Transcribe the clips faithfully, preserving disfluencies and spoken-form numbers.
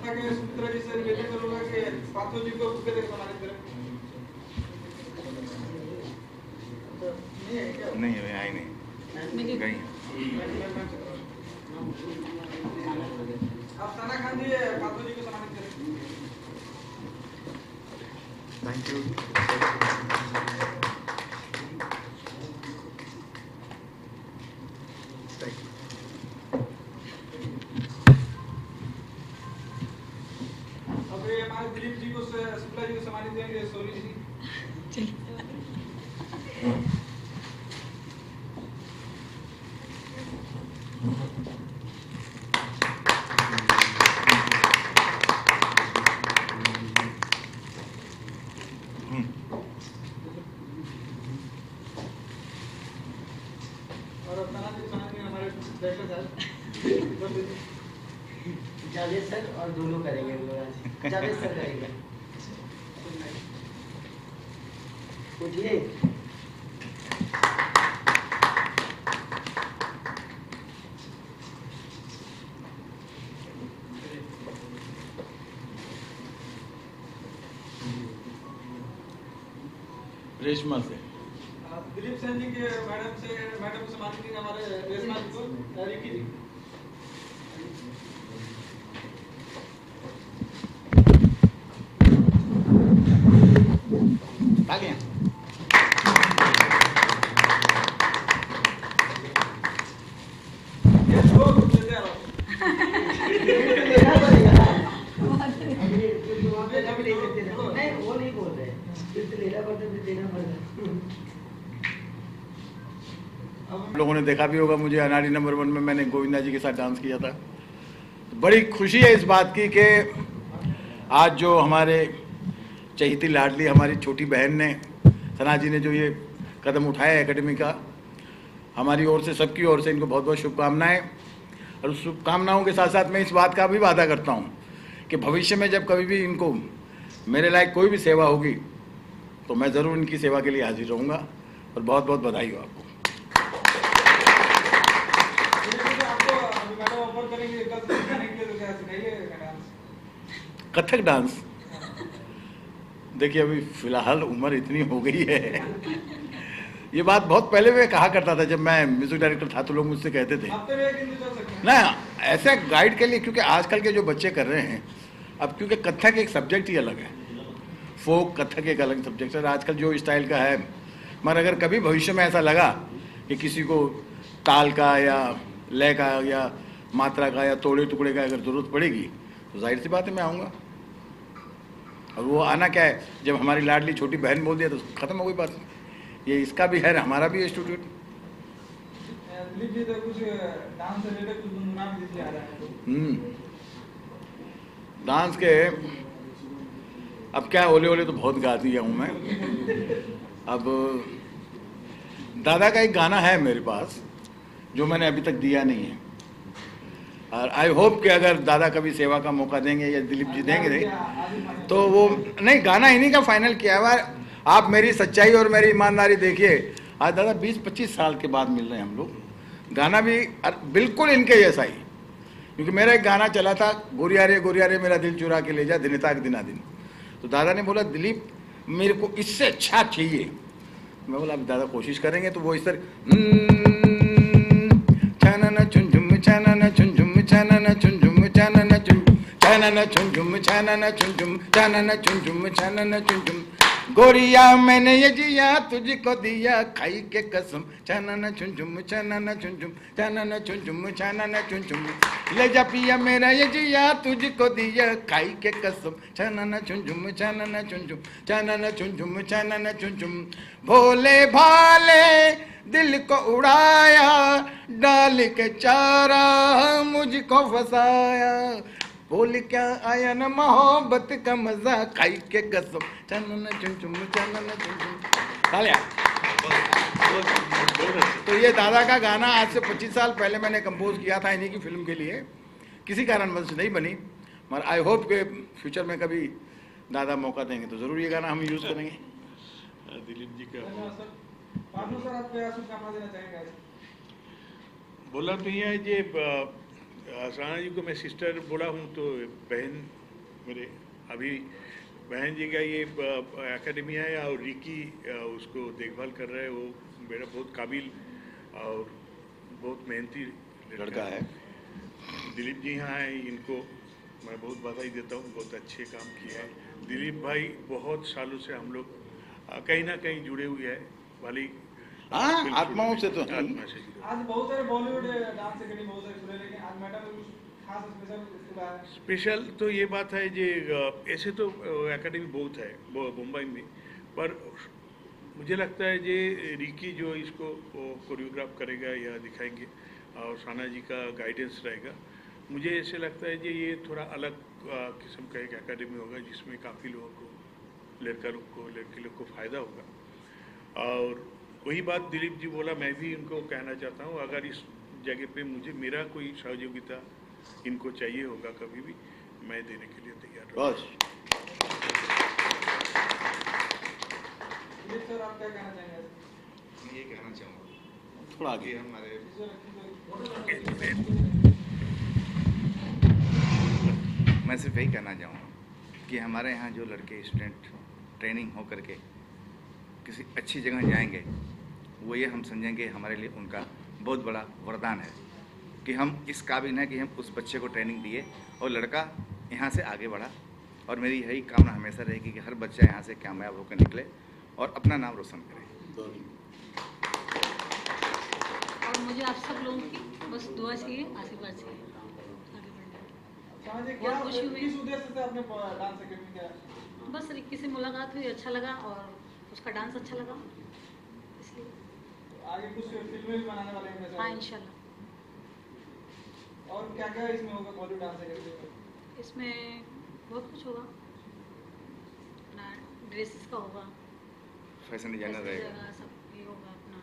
प्रार्थना के सूत्र जी से निवेदन करूंगा कि पार्थो जी को बुके देकर सम्मानित करें। नहीं है, आई नहीं गई। आप सना खान जी पार्थो जी को सम्मानित करें। Thank you. अब ये हमारे दिलीप जी को शुक्ला जी को सम्मानित करेंगे। सोनी जी जावेद सर और दोनों करेंगे। जावेद सर करेंगे। उठिए। रेशमा से दिलीप सेन जी के मैडम से मैडम को सम्मानित करेंगे। हमारे रेशमा जी को रिकी जी। आ गया। ये लोग देते रहो। नहीं वो नहीं बोल रहे। फिर लेना पड़ता है, देना पड़ता है। आप लोगों ने देखा भी होगा, मुझे अनाड़ी नंबर वन में मैंने गोविंदा जी के साथ डांस किया था। तो बड़ी खुशी है इस बात की कि आज जो हमारे चहेती लाडली हमारी छोटी बहन ने, सना जी ने जो ये कदम उठाया एकेडमी का, हमारी ओर से, सबकी ओर से इनको बहुत बहुत शुभकामनाएं। और उस शुभकामनाओं के साथ साथ मैं इस बात का भी वादा करता हूँ कि भविष्य में जब कभी भी इनको मेरे लायक कोई भी सेवा होगी तो मैं ज़रूर इनकी सेवा के लिए हाजिर रहूँगा। और बहुत बहुत बधाई हो आपको। कथक डांस देखिए, अभी फिलहाल उम्र इतनी हो गई है। ये बात बहुत पहले मैं कहा करता था, जब मैं म्यूजिक डायरेक्टर था तो लोग मुझसे कहते थे ना ऐसे गाइड के लिए, क्योंकि आजकल के जो बच्चे कर रहे हैं अब, क्योंकि कथक एक सब्जेक्ट ही अलग है, फोक कथक एक अलग सब्जेक्ट है आजकल जो स्टाइल का है। मगर अगर कभी भविष्य में ऐसा लगा कि किसी को ताल का या लय का या मात्रा का या तोड़े टुकड़े का अगर ज़रूरत पड़ेगी तो जाहिर सी बात है मैं आऊँगा। और वो आना क्या है, जब हमारी लाडली छोटी बहन बोल दिया तो ख़त्म हो गई बात। ये इसका भी है, हमारा भी इंस्टीट्यूट। हम्म डांस के अब क्या, ओले ओले तो बहुत गा दिया हूँ मैं। अब दादा का एक गाना है मेरे पास जो मैंने अभी तक दिया नहीं है, और आई होप कि अगर दादा कभी सेवा का मौका देंगे या दिलीप जी देंगे तो वो, नहीं गाना इन्हीं का फाइनल किया हुआ। आप मेरी सच्चाई और मेरी ईमानदारी देखिए, आज दादा बीस पच्चीस साल के बाद मिल रहे हैं हम लोग। गाना भी बिल्कुल इनके जैसा ही, क्योंकि मेरा एक गाना चला था, गोरिया रे गोरिया रे मेरा दिल चुरा के ले जा दिनताक दिना दिन। तो दादा ने बोला दिलीप मेरे को इससे अच्छा चाहिए। मैं बोला अब दादा कोशिश करेंगे। तो वो इस तरह छाना चुन झुम छाना चुन झुम छाना चुन झुम छाना चुन छाना चुन झुम छाना चुन झुम छाना चुन झुम छाना चुन झुम गोरिया मैंने ये जिया तुझको दिया खाई के कसम छाना चुन झुम छाना चुन झुम छाना चुन झुम छाना चुन झुम ले जा पिया मेरा ये जिया तुझको दिया खाई के कसम छाना चुन झुम छाना चुन झुम छाना चुन झुम छाना चुन झुम भोले भाले दिल को उड़ाया डाल के चारा मुझको फसाया बोल क्या आया न मोहब्बत का मजा खाई के कसम चनन चुन चुम चनन चुन चुम तालिया। तो ये दादा का गाना आज से पच्चीस साल पहले मैंने कंपोज किया था इन्हीं की फिल्म के लिए, किसी कारणवश नहीं बनी, मगर आई होप के फ्यूचर में कभी दादा मौका देंगे तो जरूर ये गाना हम यूज करेंगे। दिलीप जी का सर आप क्या शुभकामना देना चाहेंगे? बोला तो ये ये साना जी को मैं सिस्टर बोला हूँ, तो बहन मेरे अभी बहन जी का ये एकेडमी है और रिकी उसको देखभाल कर रहा है। वो मेरा बहुत काबिल और बहुत मेहनती लड़का है। दिलीप जी यहाँ हैं, इनको मैं बहुत बधाई देता हूँ, बहुत अच्छे काम किए हैं। दिलीप भाई बहुत सालों से हम लोग कहीं ना कहीं जुड़े हुए हैं, भले हाँ, आत्माओं से तो नहीं। आत्मा से जुड़े। आज बहुत सारे बॉलीवुड डांस एकेडमी बहुत सारे खुले, लेकिन आज मैडम ने कुछ खास स्पेशल खुला है। स्पेशल तो ये बात है जी, ऐसे तो एकेडमी बहुत है मुंबई में, पर मुझे लगता है जे रिकी जो इसको कोरियोग्राफ करेगा या दिखाएंगे और साना जी का गाइडेंस रहेगा, मुझे ऐसे लगता है जी ये थोड़ा अलग किस्म का एक एकेडमी होगा जिसमें काफ़ी लोगों को, लड़का लोग को, लड़के लोग को फ़ायदा होगा। और वही बात दिलीप जी बोला, मैं भी उनको कहना चाहता हूँ, अगर इस जगह पे मुझे मेरा कोई सहयोगिता इनको चाहिए होगा कभी भी, मैं देने के लिए तैयार हूँ। बस दिलीप सर, आप क्या कहना चाहेंगे? मैं ये कहना चाहूँगा थोड़ा आगे। कि हमारे मैं सिर्फ यही कहना चाहूँगा कि हमारे यहाँ जो लड़के स्टूडेंट ट्रेनिंग हो करके किसी अच्छी जगह जाएंगे, वो ये हम समझेंगे हमारे लिए उनका बहुत बड़ा वरदान है कि हम इस काबिल हैं कि हम उस बच्चे को ट्रेनिंग दिए और लड़का यहाँ से आगे बढ़ा। और मेरी यही कामना हमेशा रहेगी कि हर बच्चा यहाँ से कामयाब होकर निकले और अपना नाम रोशन करे। और मुझे आप सब लोगों की बस दुआ चाहिए, आशीर्वाद चाहिए आगे बढ़ने। साना जी, क्या बहुत खुशी हुई। किस उद्देश्य से आपने डांस एकेडमी किया? बस रिक्की से मुलाकात हुई, अच्छा लगा और उसका डांस अच्छा लगा, इसलिए। आगे कुछ फिल्में भी बनाने वाले हैं हाँ, इंशाल्लाह। और क्या क्या इसमें होगा बॉलीवुड डांस एकेडमी में? इसमें बहुत कुछ होगा, अपना ड्रेसेस का होगा, फैशन डिजाइनर रहेगा, सब ये होगा अपना।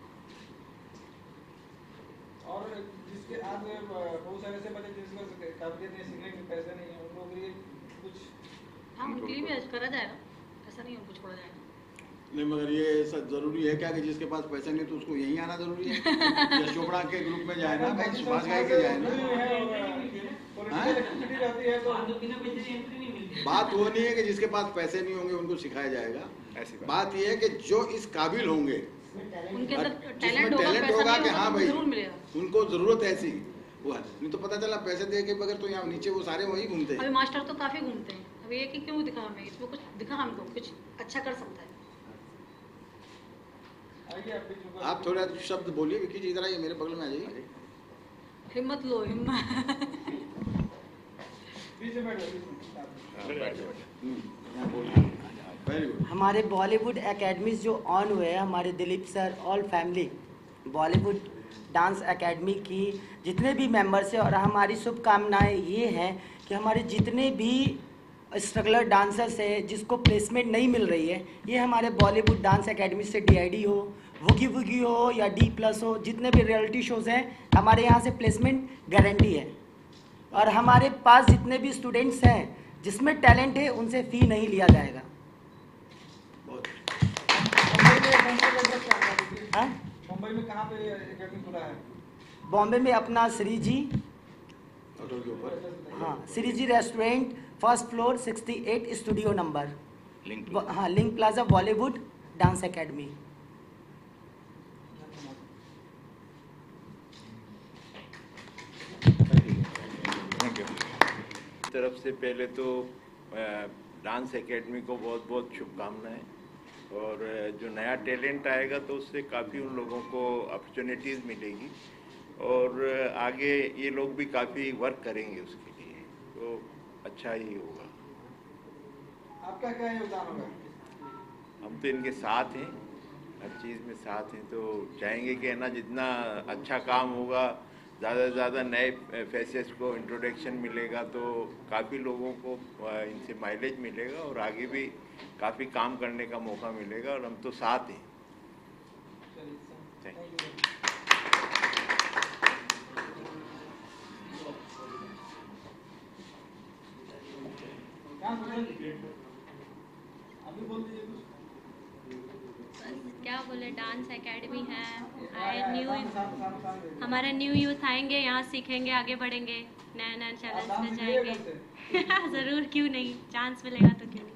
और जिसके आज बहुत सारे ऐसे बच्चे जिसको काबिलियत नहीं, सीखने के पैसे नहीं है, उन लोगों के लिए कुछ? हाँ, उनके लिए भी आज करा जाएगा, ऐसा नहीं उनको छोड़ा जाएगा। नहीं, मगर ये सब जरूरी है क्या कि जिसके पास पैसा नहीं तो उसको यहीं आना जरूरी है? या चोपड़ा के ग्रुप में जाए ना भाई, सुभाष गाय के जाए ना। बात वो नहीं है कि जिसके पास पैसे नहीं होंगे उनको सिखाया जाएगा, ऐसी बात। बात ये है कि जो इस काबिल होंगे, उनके अंदर जिसमें टैलेंट होगा, टैलेंट पैसा होगा नहीं कि होगा हाँ तो भाई जरूर मिलेगा। उनको जरूरत ऐसी वो है, नहीं तो पता चला पैसे दे के बगैर तो यहाँ नीचे वो सारे वही घूमते हैं। अभी मास्टर तो काफी घूमते हैं, अभी ये कि क्यों दिखा हमें, इसमें कुछ दिखा हमको, कुछ अच्छा कर सकता है। आप थोड़ा शब्द बोलिए विक्की जी, इधर आइए, मेरे बगल में आ जाइए। हिम्मत लो, हिम्मत। Very good. हमारे बॉलीवुड एकेडमीज जो ऑन हुए हैं, हमारे Dilip sir all family Bollywood dance academy की जितने भी मेंबर्स हैं, और हमारी शुभकामनाएं ये हैं कि हमारे जितने भी स्ट्रगलर डांसर्स हैं जिसको प्लेसमेंट नहीं मिल रही है, ये हमारे बॉलीवुड डांस एकेडमी से डीआईडी हो, वुगी वुगी हो या डी प्लस हो, जितने भी रियलिटी शोज़ हैं हमारे यहाँ से प्लेसमेंट गारंटी है। और हमारे पास जितने भी स्टूडेंट्स हैं जिसमें टैलेंट है उनसे फ़ी नहीं लिया जाएगा। हाँ? मुंबई में कहाँ पे एकेडमी खुला है? बॉम्बे में अपना श्री जी, होटल के ऊपर, हाँ, Shri ji restaurant, first floor, अड़सठ स्टूडियो नंबर, लिंक हाँ, link plaza, Bollywood dance academy. Thank you. तरफ से पहले तो डांस एकेडमी को बहुत बहुत शुभकामनाएं, और जो नया टैलेंट आएगा तो उससे काफ़ी उन लोगों को अपॉर्चुनिटीज़ मिलेगी और आगे ये लोग भी काफ़ी वर्क करेंगे उसके लिए, तो अच्छा ही होगा। आपका क्या योगदान होगा? हम तो इनके साथ हैं, हर चीज़ में साथ हैं, तो चाहेंगे कि है ना जितना अच्छा काम होगा, ज़्यादा से ज़्यादा नए फेसेस को इंट्रोडक्शन मिलेगा तो काफ़ी लोगों को इनसे माइलेज मिलेगा और आगे भी काफ़ी काम करने का मौका मिलेगा, और हम तो साथ हैं। Thank you. अभी बोल दीजिए कुछ। क्या आया, बोले डांस एकेडमी है, आए न्यू हमारे न्यू यूथ आएंगे, यहाँ सीखेंगे, आगे बढ़ेंगे, नए नए चैलेंज में जाएंगे। ज़रूर, क्यों नहीं, चांस मिलेगा तो क्यों नहीं।